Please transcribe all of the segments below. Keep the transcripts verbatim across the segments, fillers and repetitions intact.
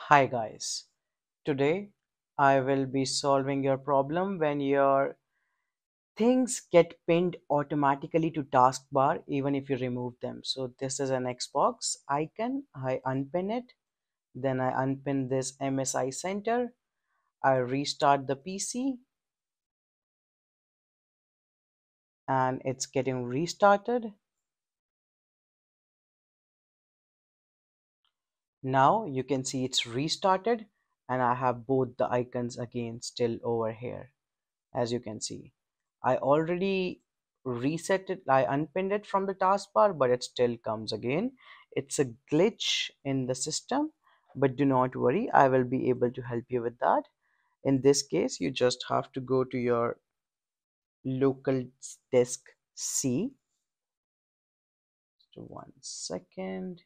Hi guys, today I will be solving your problem when your things get pinned automatically to taskbar even if you remove them. So this is an Xbox icon, I unpin it, then I unpin this M S I center, I restart the P C and it's getting restarted. Now you can see it's restarted and I have both the icons again still over here. As you can see, I already reset it, I unpinned it from the taskbar, but it still comes again. It's a glitch in the system, but do not worry, I will be able to help you with that. In this case, you just have to go to your local disk C. So one second.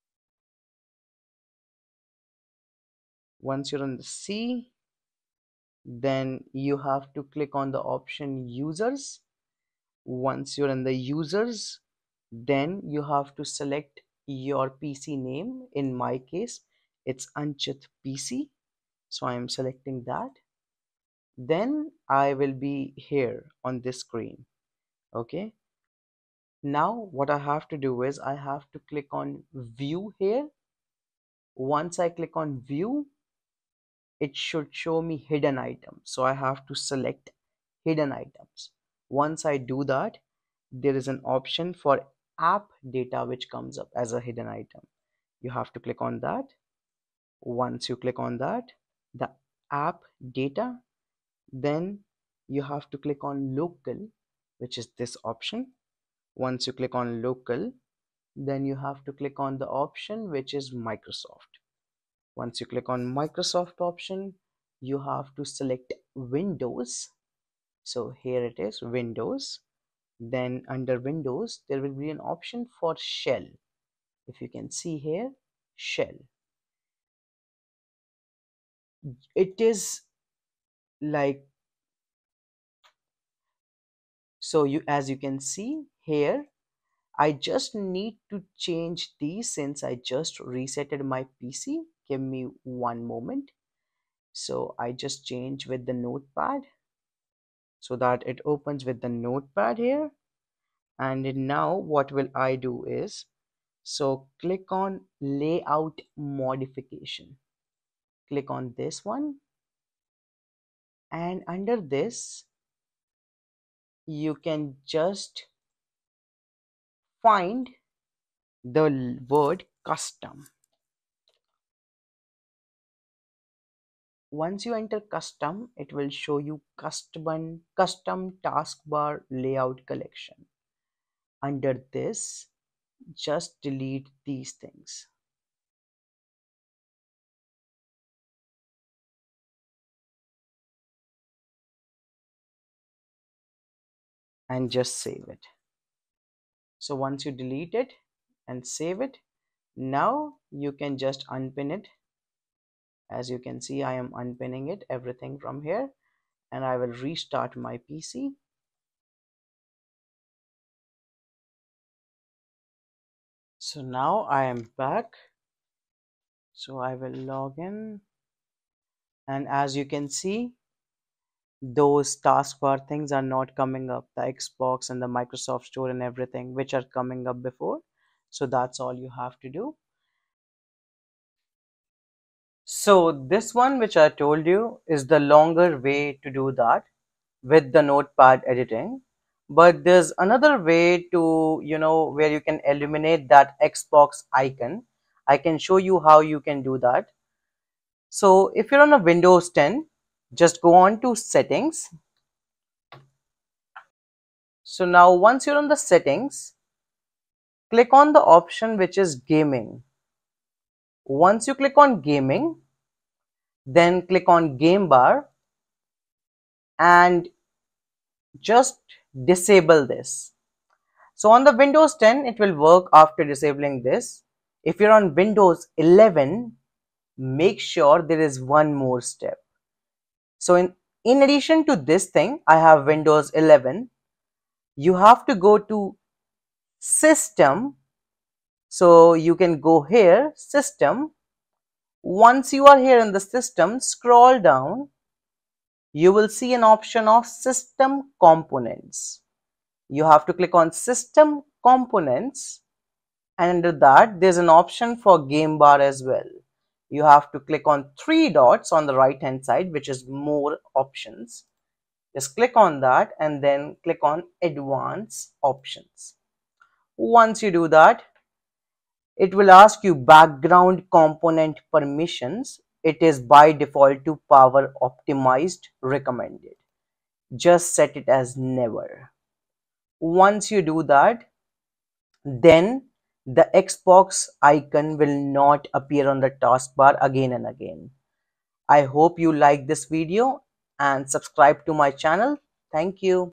Once you're on the C, then you have to click on the option users. Once you're in the users, then you have to select your P C name. In my case, it's Anchit P C. So I am selecting that. Then I will be here on this screen. Okay. Now what I have to do is I have to click on view here. Once I click on view, it should show me hidden items. So I have to select hidden items. Once I do that, there is an option for app data which comes up as a hidden item. You have to click on that. Once you click on that, the app data, then you have to click on local, which is this option. Once you click on local, then you have to click on the option which is Microsoft. Once you click on Microsoft option, you have to select Windows. So here it is, Windows. Then under Windows, there will be an option for shell. If you can see here, shell. It is like, so you, as you can see here, I just need to change these since I just resetted my P C. Give me one moment. So I just change with the Notepad so that it opens with the Notepad here. And now what will I do is, so click on layout modification. Click on this one. And under this, you can just find the word custom. Once you enter custom, it will show you custom custom taskbar layout collection. Under this, just delete these things. And just save it. So once you delete it and save it, now you can just unpin it. As you can see, I am unpinning it, everything from here, and I will restart my P C. So now I am back. So I will log in, and as you can see, those taskbar things are not coming up, the Xbox and the Microsoft Store and everything which are coming up before. So that's all you have to do. So this one which I told you is the longer way to do that with the Notepad editing, but there's another way to, you know, where you can eliminate that Xbox icon. I can show you how you can do that. So if you're on a Windows ten, just go on to settings. So now once you're on the settings, click on the option which is gaming. Once you click on gaming, then click on game bar and just disable this. So on the Windows ten, it will work after disabling this. If you're on Windows eleven, make sure there is one more step. So in, in addition to this thing, I have Windows eleven. You have to go to System. So you can go here, System, Once you are here in the system, scroll down, you will see an option of system components. You have to click on system components, and under that there's an option for game bar as well. You have to click on three dots on the right hand side, which is more options. Just click on that and then click on advanced options. Once you do that, it will ask you background component permissions. It is by default to power optimized recommended. Just set it as never. Once you do that, then the Xbox icon will not appear on the taskbar again and again. I hope you like this video and subscribe to my channel. Thank you.